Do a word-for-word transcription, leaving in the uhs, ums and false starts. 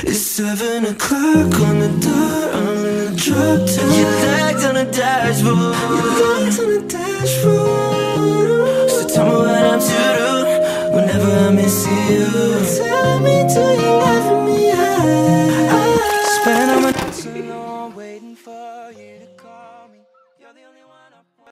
It's seven o'clock on the dot, I'm in the drop top. Your legs on the dashboard, your legs on the dashboard. So tell me what I'm to do whenever I miss you. Tell me, do you love me? I spend all my nights alone waiting for you to call me. You're the only one I want.